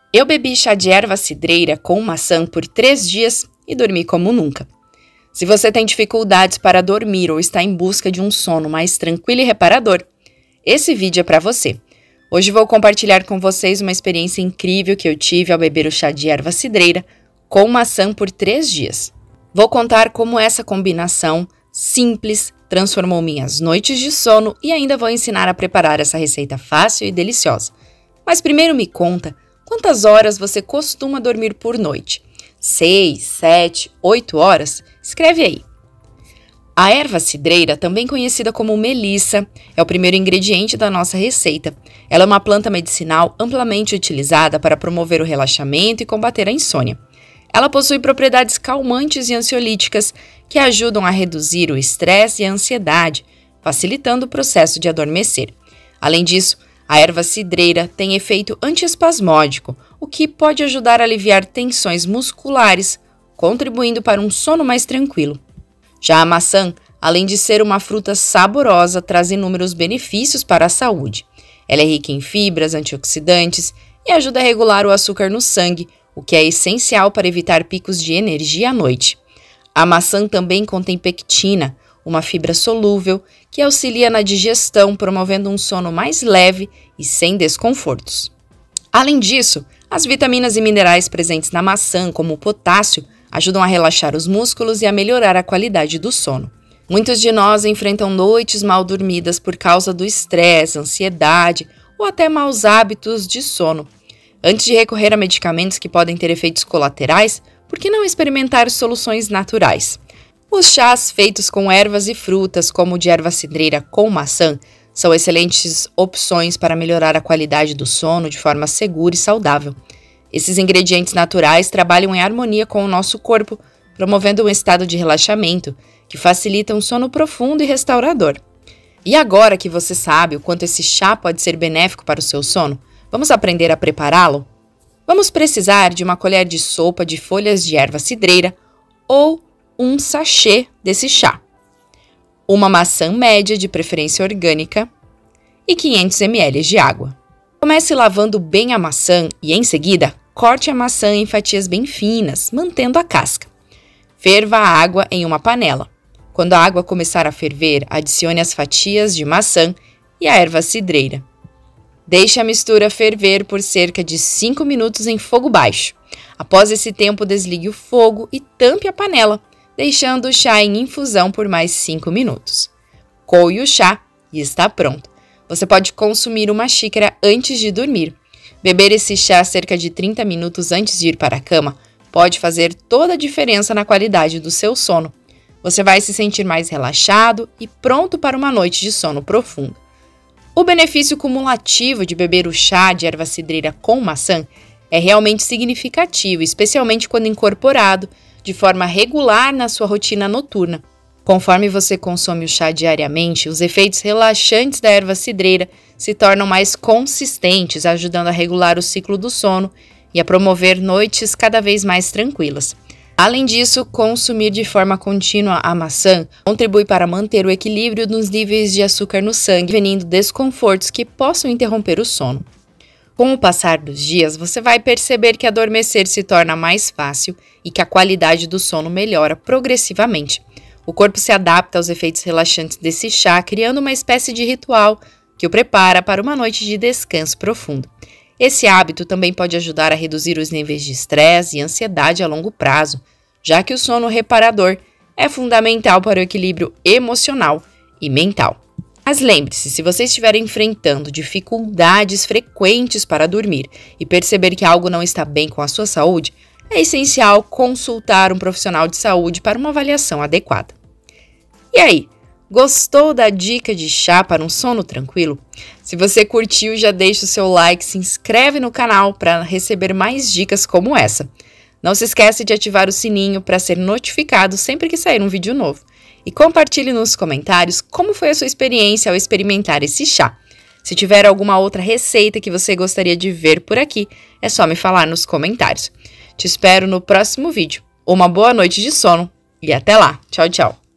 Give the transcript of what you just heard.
Eu bebi chá de erva cidreira com maçã por 3 dias e dormi como nunca. Se você tem dificuldades para dormir ou está em busca de um sono mais tranquilo e reparador, esse vídeo é para você. Hoje vou compartilhar com vocês uma experiência incrível que eu tive ao beber o chá de erva cidreira com maçã por 3 dias. Vou contar como essa combinação simples transformou minhas noites de sono e ainda vou ensinar a preparar essa receita fácil e deliciosa. Mas primeiro me conta, quantas horas você costuma dormir por noite? 6, 7, 8 horas? Escreve aí. A erva cidreira, também conhecida como melissa, é o primeiro ingrediente da nossa receita. Ela é uma planta medicinal amplamente utilizada para promover o relaxamento e combater a insônia. Ela possui propriedades calmantes e ansiolíticas que ajudam a reduzir o estresse e a ansiedade, facilitando o processo de adormecer. Além disso, a erva cidreira tem efeito antiespasmódico, o que pode ajudar a aliviar tensões musculares, contribuindo para um sono mais tranquilo. Já a maçã, além de ser uma fruta saborosa, traz inúmeros benefícios para a saúde. Ela é rica em fibras, antioxidantes e ajuda a regular o açúcar no sangue, o que é essencial para evitar picos de energia à noite. A maçã também contém pectina, uma fibra solúvel que auxilia na digestão, promovendo um sono mais leve e sem desconfortos. Além disso, as vitaminas e minerais presentes na maçã, como o potássio, ajudam a relaxar os músculos e a melhorar a qualidade do sono. Muitos de nós enfrentam noites mal dormidas por causa do estresse, ansiedade ou até maus hábitos de sono. Antes de recorrer a medicamentos que podem ter efeitos colaterais, por que não experimentar soluções naturais? Os chás feitos com ervas e frutas, como o de erva cidreira com maçã, são excelentes opções para melhorar a qualidade do sono de forma segura e saudável. Esses ingredientes naturais trabalham em harmonia com o nosso corpo, promovendo um estado de relaxamento que facilita um sono profundo e restaurador. E agora que você sabe o quanto esse chá pode ser benéfico para o seu sono, vamos aprender a prepará-lo? Vamos precisar de uma colher de sopa de folhas de erva cidreira ou um sachê desse chá, uma maçã média, de preferência orgânica, e 500 ml de água. Comece lavando bem a maçã e, em seguida, corte a maçã em fatias bem finas, mantendo a casca. Ferva a água em uma panela. Quando a água começar a ferver, adicione as fatias de maçã e a erva cidreira. Deixe a mistura ferver por cerca de 5 minutos em fogo baixo. Após esse tempo, desligue o fogo e tampe a panela, deixando o chá em infusão por mais 5 minutos. Coe o chá e está pronto. Você pode consumir uma xícara antes de dormir. Beber esse chá cerca de 30 minutos antes de ir para a cama pode fazer toda a diferença na qualidade do seu sono. Você vai se sentir mais relaxado e pronto para uma noite de sono profundo. O benefício cumulativo de beber o chá de erva cidreira com maçã é realmente significativo, especialmente quando incorporado de forma regular na sua rotina noturna. Conforme você consome o chá diariamente, os efeitos relaxantes da erva cidreira se tornam mais consistentes, ajudando a regular o ciclo do sono e a promover noites cada vez mais tranquilas. Além disso, consumir de forma contínua a maçã contribui para manter o equilíbrio dos níveis de açúcar no sangue, prevenindo desconfortos que possam interromper o sono. Com o passar dos dias, você vai perceber que adormecer se torna mais fácil e que a qualidade do sono melhora progressivamente. O corpo se adapta aos efeitos relaxantes desse chá, criando uma espécie de ritual que o prepara para uma noite de descanso profundo. Esse hábito também pode ajudar a reduzir os níveis de estresse e ansiedade a longo prazo, já que o sono reparador é fundamental para o equilíbrio emocional e mental. Mas lembre-se, se você estiver enfrentando dificuldades frequentes para dormir e perceber que algo não está bem com a sua saúde, é essencial consultar um profissional de saúde para uma avaliação adequada. E aí, gostou da dica de chá para um sono tranquilo? Se você curtiu, já deixa o seu like, se inscreve no canal para receber mais dicas como essa. Não se esqueça de ativar o sininho para ser notificado sempre que sair um vídeo novo. E compartilhe nos comentários como foi a sua experiência ao experimentar esse chá. Se tiver alguma outra receita que você gostaria de ver por aqui, é só me falar nos comentários. Te espero no próximo vídeo. Uma boa noite de sono e até lá. Tchau, tchau.